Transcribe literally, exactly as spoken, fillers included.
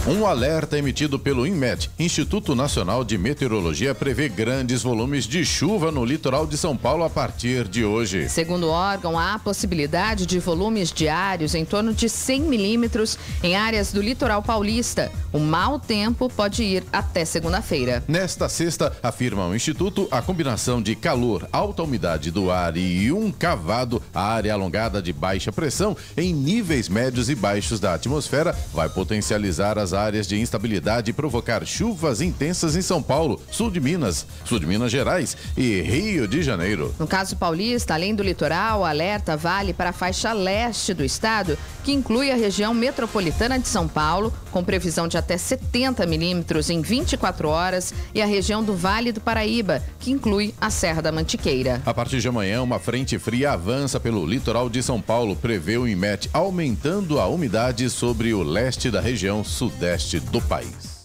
Um alerta emitido pelo INMET, Instituto Nacional de Meteorologia, prevê grandes volumes de chuva no litoral de São Paulo a partir de hoje. Segundo o órgão, há a possibilidade de volumes diários em torno de cem milímetros em áreas do litoral paulista. O mau tempo pode ir até segunda-feira. Nesta sexta, afirma o Instituto, a combinação de calor, alta umidade do ar e um cavado, a área alongada de baixa pressão em níveis médios e baixos da atmosfera, vai potencializar as áreas de instabilidade e provocar chuvas intensas em São Paulo, sul de Minas, sul de Minas Gerais e Rio de Janeiro. No caso paulista, além do litoral, o alerta vale para a faixa leste do estado, que inclui a região metropolitana de São Paulo, com previsão de até setenta milímetros em vinte e quatro horas, e a região do Vale do Paraíba, que inclui a Serra da Mantiqueira. A partir de amanhã, uma frente fria avança pelo litoral de São Paulo, prevê o INMET, aumentando a umidade sobre o leste da região sudeste do país.